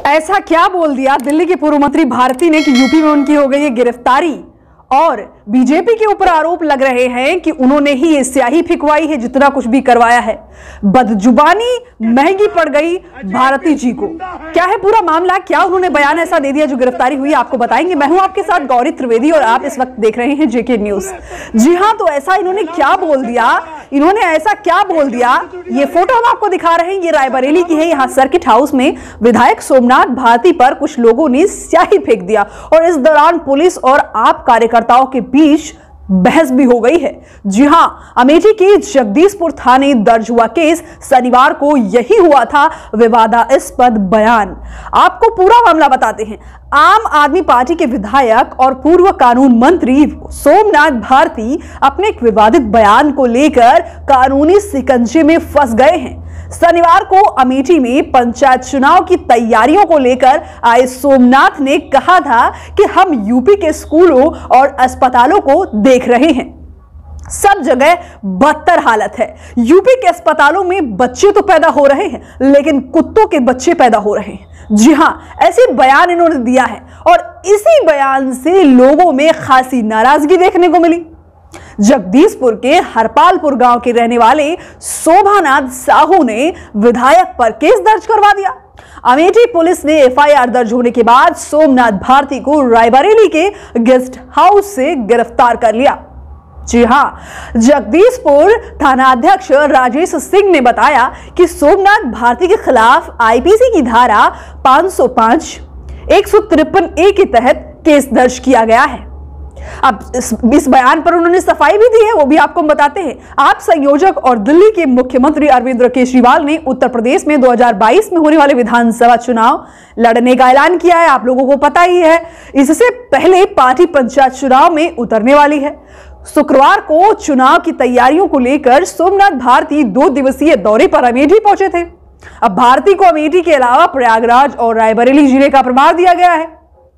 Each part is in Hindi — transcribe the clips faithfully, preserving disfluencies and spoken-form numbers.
ऐसा क्या बोल दिया दिल्ली के पूर्व मंत्री भारती ने कि यूपी में उनकी हो गई है गिरफ्तारी, और बीजेपी के ऊपर आरोप लग रहे हैं कि उन्होंने ही ये स्याही फिकवाई है, जितना कुछ भी करवाया है। बदजुबानी महंगी पड़ गई भारती जी को। क्या है पूरा मामला, क्या उन्होंने बयान ऐसा दे दिया जो गिरफ्तारी हुई, आपको बताएंगे। मैं हूं आपके साथ गौरी त्रिवेदी और आप इस वक्त देख रहे हैं जेके न्यूज। जी हां, तो ऐसा इन्होंने क्या बोल दिया, इन्होंने ऐसा क्या बोल दिया, ये फोटो हम आपको दिखा रहे हैं। ये रायबरेली की है। यहां सर्किट हाउस में विधायक सोमनाथ भारती पर कुछ लोगों ने स्याही फेंक दिया और इस दौरान पुलिस और आप कार्यकर्ताओं के बीच बहस भी हो गई है। जी हां, अमेठी के जगदीशपुर थाने दर्ज हुआ केस। शनिवार को यही हुआ था विवादास्पद बयान। आपको पूरा मामला बताते हैं। आम आदमी पार्टी के विधायक और पूर्व कानून मंत्री सोमनाथ भारती अपने एक विवादित बयान को लेकर कानूनी शिकंजे में फंस गए हैं। शनिवार को अमेठी में पंचायत चुनाव की तैयारियों को लेकर आए सोमनाथ ने कहा था कि हम यूपी के स्कूलों और अस्पतालों को देख रहे हैं, सब जगह बदतर हालत है। यूपी के अस्पतालों में बच्चे तो पैदा हो रहे हैं, लेकिन कुत्तों के बच्चे पैदा हो रहे हैं। जी हां, ऐसे बयान इन्होंने दिया है और इसी बयान से लोगों में खासी नाराजगी देखने को मिली। जगदीशपुर के हरपालपुर गांव के रहने वाले शोभानाथ साहू ने विधायक पर केस दर्ज करवा दिया। अमेठी पुलिस ने एफ आई आर दर्ज होने के बाद सोमनाथ भारती को रायबरेली के गेस्ट हाउस से गिरफ्तार कर लिया। जी हां, जगदीशपुर थानाध्यक्ष राजेश सिंह ने बताया कि सोमनाथ भारती के खिलाफ आई पी सी की धारा पांच सौ पांच, एक सौ तिरपन ए के तहत केस दर्ज किया गया है। अब इस, इस बयान पर उन्होंने सफाई भी दी है, वो भी आपको हम बताते हैं। आप संयोजक और दिल्ली के मुख्यमंत्री अरविंद केजरीवाल ने उत्तर प्रदेश में दो हज़ार बाईस में होने वाले विधानसभा चुनाव लड़ने का ऐलान किया है, आप लोगों को पता ही है। इससे पहले पार्टी पंचायत चुनाव में उतरने वाली है। शुक्रवार को चुनाव की तैयारियों को लेकर सोमनाथ भारती दो दिवसीय दौरे पर अमेठी पहुंचे थे। अब भारती को अमेठी के अलावा प्रयागराज और रायबरेली जिले का प्रभार दिया गया है।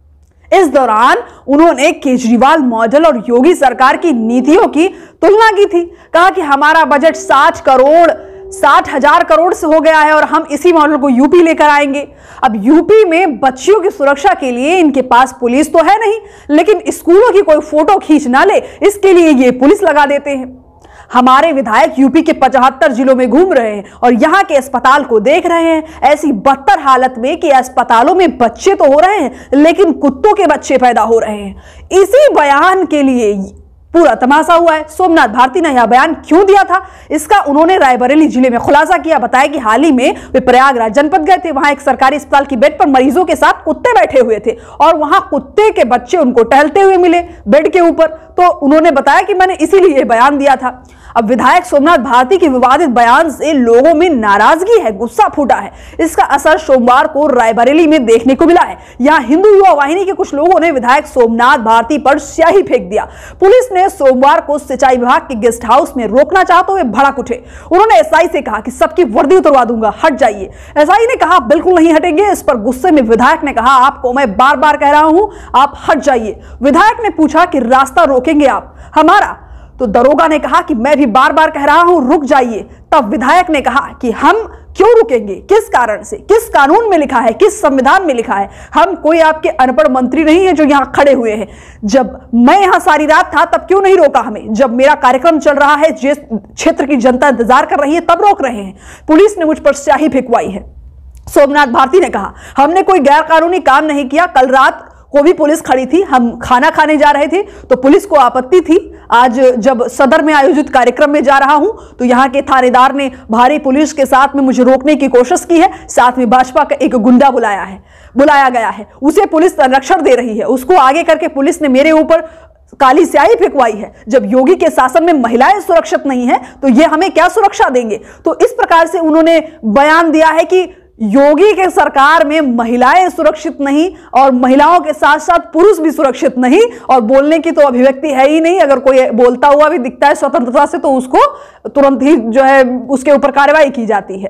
इस दौरान उन्होंने केजरीवाल मॉडल और योगी सरकार की नीतियों की तुलना की थी। कहा कि हमारा बजट साठ करोड़ साठ हजार करोड़ से हो गया है और हम इसी मॉडल को यूपी लेकर आएंगे। अब यूपी में बच्चियों की सुरक्षा के लिए इनके पास पुलिस तो है नहीं, लेकिन स्कूलों की कोई फोटो खींच ना ले, इसके लिए ये पुलिस लगा देते हैं। हमारे विधायक यूपी के पचहत्तर जिलों में घूम रहे हैं और यहां के अस्पताल को देख रहे हैं, ऐसी बदतर हालत में कि अस्पतालों में बच्चे तो हो रहे हैं, लेकिन कुत्तों के बच्चे पैदा हो रहे हैं। इसी बयान के लिए पूरा तमाशा हुआ है। सोमनाथ भारती ने यह बयान क्यों दिया था, इसका उन्होंने रायबरेली जिले में खुलासा किया। बताया कि हाल ही में वे प्रयागराज जनपद गए थे। वहां एक सरकारी अस्पताल की बेड पर मरीजों के साथ कुत्ते बैठे हुए थे और वहां कुत्ते के बच्चे उनको टहलते हुए मिले बेड के ऊपर। तो उन्होंने बताया कि मैंने इसीलिए यह बयान दिया था। अब विधायक सोमनाथ भारती के विवादित बयान से लोगों में नाराजगी है, गुस्सा फूटा है। इसका असर सोमवार को रायबरेली में देखने को मिला है। यहां हिंदू युवा वाहिनी के कुछ लोगों ने विधायक सोमनाथ भारती पर स्याही फेंक दिया। पुलिस ने सोमवार को सिंचाई विभाग के गेस्ट हाउस में रोकना चाहते हुए भड़क उठे। उन्होंने एस आई से कहा कि सबकी वर्दी उतरवा दूंगा, हट जाइए। एस आई ने कहा बिल्कुल नहीं हटेंगे। इस पर गुस्से में विधायक ने कहा आपको मैं बार बार कह रहा हूं, आप हट जाइए। विधायक ने पूछा कि रास्ता रोकेंगे आप हमारा? तो दरोगा ने कहा कि मैं भी बार बार कह रहा हूं रुक जाइए। तब विधायक ने कहा कि हम क्यों रुकेंगे, किस कारण से, किस कानून में लिखा है, किस संविधान में लिखा है? हम कोई आपके अनपढ़ मंत्री नहीं है जो यहां खड़े हुए हैं। जब मैं यहां सारी रात था तब क्यों नहीं रोका हमें? जब मेरा कार्यक्रम चल रहा है, जिस क्षेत्र की जनता इंतजार कर रही है, तब रोक रहे हैं। पुलिस ने मुझ पर स्याही फेंकवाई है। सोमनाथ भारती ने कहा हमने कोई गैर कानूनी काम नहीं किया। कल रात को भी पुलिस खड़ी थी, हम खाना खाने जा रहे थे तो पुलिस को आपत्ति थी। आज जब सदर में आयोजित कार्यक्रम में जा रहा हूं तो यहां के थानेदार ने भारी पुलिस के साथ में मुझे रोकने की कोशिश की है। साथ में भाजपा का एक गुंडा बुलाया है बुलाया गया है, उसे पुलिस संरक्षण दे रही है। उसको आगे करके पुलिस ने मेरे ऊपर काली स्याही फेंकवाई है। जब योगी के शासन में महिलाएं सुरक्षित नहीं है तो ये हमें क्या सुरक्षा देंगे? तो इस प्रकार से उन्होंने बयान दिया है कि योगी के सरकार में महिलाएं सुरक्षित नहीं और महिलाओं के साथ साथ पुरुष भी सुरक्षित नहीं, और बोलने की तो अभिव्यक्ति है ही नहीं। अगर कोई बोलता हुआ भी दिखता है स्वतंत्रता से तो उसको तुरंत ही जो है उसके ऊपर कार्रवाई की जाती है।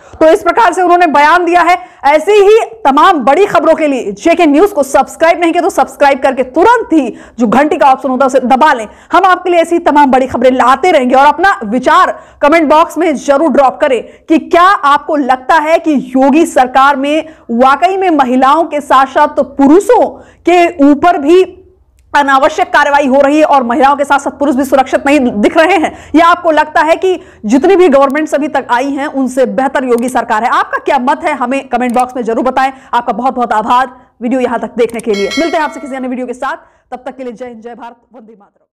तो इस प्रकार से उन्होंने बयान दिया है। ऐसी ही तमाम बड़ी खबरों के लिए जेके न्यूज को सब्सक्राइब नहीं किया तो सब्सक्राइब करके तुरंत ही जो घंटी का ऑप्शन होता है उसे दबा लें। हम आपके लिए ऐसी तमाम बड़ी खबरें लाते रहेंगे और अपना विचार कमेंट बॉक्स में जरूर ड्रॉप करें कि क्या आपको लगता है कि योगी सरकार में वाकई में महिलाओं के साथ साथ पुरुषों के ऊपर भी अनावश्यक कार्रवाई हो रही है और महिलाओं के साथ साथ पुरुष भी सुरक्षित नहीं दिख रहे हैं, या आपको लगता है कि जितनी भी गवर्नमेंट अभी तक आई हैं उनसे बेहतर योगी सरकार है? आपका क्या मत है हमें कमेंट बॉक्स में जरूर बताएं। आपका बहुत बहुत आभार वीडियो यहां तक देखने के लिए। मिलते हैं आपसे किसी अन्य वीडियो के साथ, तब तक के लिए जय हिंद, जय भारत, वंदे मातरम।